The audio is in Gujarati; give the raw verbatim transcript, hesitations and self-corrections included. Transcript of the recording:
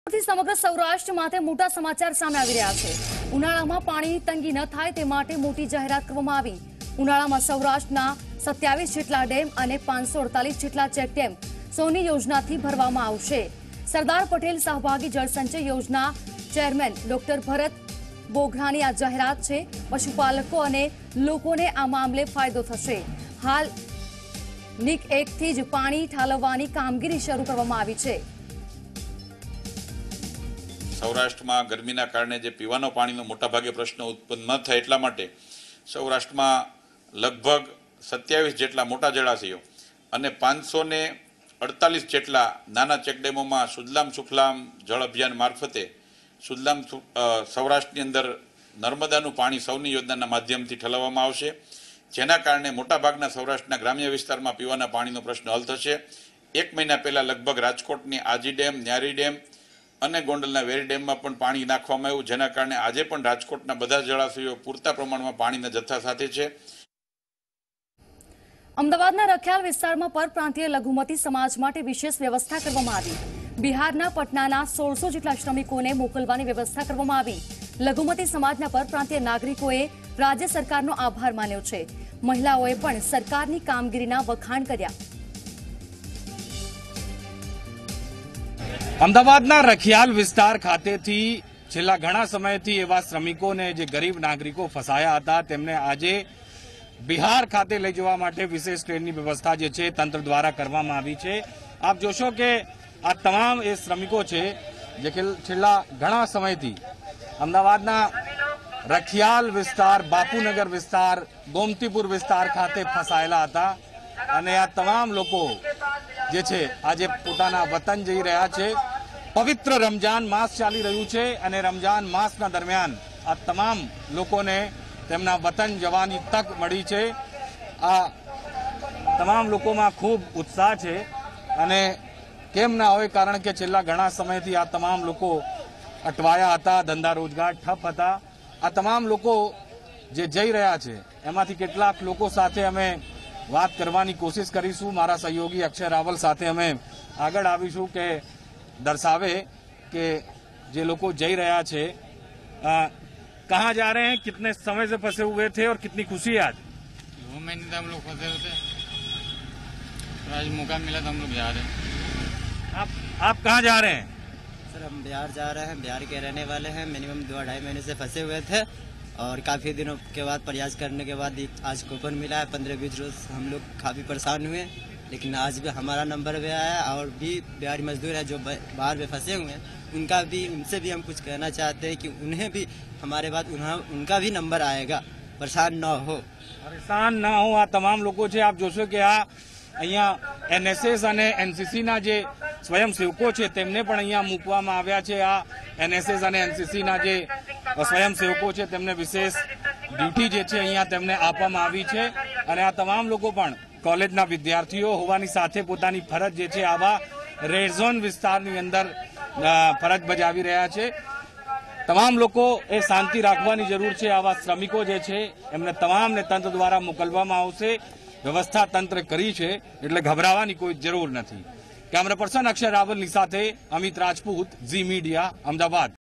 સમગ્ર સૌરાષ્ટ્ર માટે મોટા સમાચાર સામે આવી રહ્યા છે। ઉનાળામાં પાણીની તંગી ન થાય તે માટે મોટી જાહેરાત કરવામાં આવી। ઉનાળામાં સૌરાષ્ટ્રના સત્યાવીસ જેટલા ડેમ અને પાંચસો અડતાલીસ જેટલા ચેકડેમ સોની યોજનાથી ભરવામાં આવશે। સરદાર પટેલ સહભાગી જળસંચય યોજના ચેરમેન ડોક્ટર ભરત બોઘરાની આ જાહેરાત છે। પશુપાલકો અને લોકોને આ મામલે ફાયદો થશે। હાલ નીક એકથી જ પાણી ઠાલવવાની કામગીરી શરૂ કરવામાં આવી છે। સૌરાષ્ટ્રમાં ગરમીના કારણે જે પીવાનો પાણીનો મોટા ભાગે પ્રશ્ન ઉત્પન્ન ન થાય એટલા માટે સૌરાષ્ટ્રમાં લગભગ સત્યાવીસ જેટલા મોટા જળાશયો અને પાંચસો ને અડતાલીસ જેટલા નાના ચેકડેમોમાં સુજલામ સુફલામ જળ અભિયાન મારફતે સુજલામ સૌરાષ્ટ્રની અંદર નર્મદાનું પાણી સૌની યોજનાના માધ્યમથી ઠલવવામાં આવશે, જેના કારણે મોટાભાગના સૌરાષ્ટ્રના ગ્રામ્ય વિસ્તારમાં પીવાના પાણીનો પ્રશ્ન હલ થશે। એક મહિના પહેલાં લગભગ રાજકોટની આજી ડેમ, ન્યારી ડેમ અને ગોંડલના વેરી ડેમમાં પણ પાણી નાખવામાં આવ્યું, જેના કારણે આજે પણ રાજકોટના બધા જળાશયો પૂરતા પ્રમાણમાં પાણીના જથ્થા સાથે છે। અમદાવાદના રખિયાલ વિસ્તારમાં પરપ્રાંતીય લઘુમતી સમાજ માટે વિશેષ વ્યવસ્થા કરવામાં આવી। બિહારના પટનાના સોળસો જેટલા શ્રમિકોને મોકલવાની વ્યવસ્થા કરવામાં આવી। લઘુમતી સમાજના પરપ્રાંતીય નાગરિકોએ રાજ્ય સરકારનો આભાર માન્યો છે। મહિલાઓએ પણ સરકારની કામગીરીના વખાણ કર્યા। અમદાવાદના રખિયાલ વિસ્તાર ખાતેથી છેલ્લા ઘણા સમયથી એવા શ્રમિકોને જે ગરીબ નાગરિકો ફસાયા હતા તેમને આજે બિહાર ખાતે લઈ જવા માટે વિશેષ ટ્રેનની વ્યવસ્થા જે છે તંત્ર દ્વારા કરવામાં આવી છે। આપ જોશો કે આ તમામ એ શ્રમિકો છે જે છેલ્લા ઘણા સમયથી અમદાવાદના રખિયાલ વિસ્તાર, બાપુનગર વિસ્તાર, ગોમતીપુર વિસ્તાર ખાતે ફસાયેલા હતા અને આ તમામ લોકો જે છે આજે પોતાના વતન જઈ રહ્યા છે। પવિત્ર રમજાન માસ ચાલી રહ્યું છે અને રમજાન માસના દરમિયાન આ તમામ લોકોને તેમના વતન જવાની તક મળી છે। આ તમામ લોકોમાં ખૂબ ઉત્સાહ છે અને કેમ ના હોય, કારણ કે છેલ્લા ઘણા સમયથી આ તમામ લોકો અટવાયા હતા, ધંધા રોજગાર ઠપ હતા। આ તમામ લોકો જે જઈ રહ્યા છે એમાંથી કેટલાક લોકો સાથે અમે વાત કરવાની કોશિશ કરીશું। મારા સહયોગી અક્ષય રાવલ સાથે અમે આગળ આવીશું કે દર્શાવે કે જે લોકો જઈ રહ્યા છે कहाँ जा रहे हैं, कितने समय से फंसे हुए थे और कितनी खुशी है आज? दो महीने से हम लोग फंसे हुए थे, तो आज मौका मिला तो हम लोग जा रहे हैं। आप आप कहाँ जा रहे हैं? सर हम बिहार जा रहे हैं, बिहार के रहने वाले हैं। मिनिमम दो ढाई महीने से फंसे हुए थे और काफ़ी दिनों के बाद प्रयास करने के बाद आज कूपन मिला है। पंद्रह बीस रोज हम लोग काफ़ी परेशान हुए, लेकिन आज भी हमारा नंबर भी आया और भी बिहारी मजदूर हैं जो बाहर में फंसे हुए हैं, उनका भी उनसे भी हम कुछ कहना चाहते हैं कि उन्हें भी हमारे बाद उनका भी नंबर आएगा, परेशान न हो परेशान न हो। आ तमाम લોકો છે આપ જોશો કે આ અહીંયા એનએસએસ અને એનસીસીના જે સ્વયંસેવકો છે તેમને પણ અહીંયા મૂકવામાં આવ્યા છે। આ એનએસએસ અને એનસીસીના જે સ્વયંસેવકો છે તેમને વિશેષ ડ્યુટી જે છે અહીંયા તેમને આપવામાં આવી છે અને આ તમામ લોકો પણ કોલેજના વિદ્યાર્થીઓ હોવાની સાથે પોતાની ફરજ જે છે આવા રેડ ઝોન વિસ્તારની અંદર ફરજ બજાવી રહ્યા છે। તમામ લોકો એ શાંતિ રાખવાની જરૂર છે। આવા શ્રમિકો જે છે એમને તમામને તંત્ર દ્વારા મોકલવામાં આવશે। વ્યવસ્થા તંત્ર કરી છે એટલે ગભરાવાની કોઈ જરૂર નથી। કેમેરા પર્સન અક્ષય રાવલની સાથે અમિત રાજપૂત, ઝી મીડિયા, અમદાવાદ।